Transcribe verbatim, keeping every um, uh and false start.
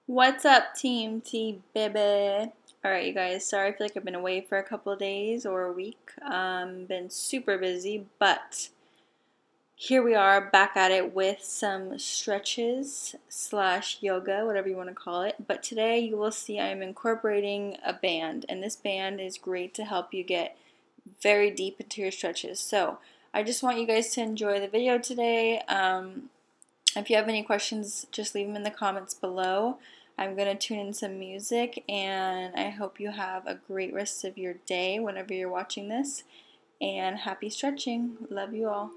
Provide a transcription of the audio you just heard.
What's up, Team T baby? Alright, you guys, sorry I feel like I've been away for a couple of days or a week. Um, been super busy, but here we are back at it with some stretches slash yoga, whatever you want to call it. But today you will see I am incorporating a band, and this band is great to help you get very deep into your stretches. So I just want you guys to enjoy the video today. Um, if you have any questions, just leave them in the comments below. I'm going to tune in some music, and I hope you have a great rest of your day whenever you're watching this. And happy stretching. Love you all.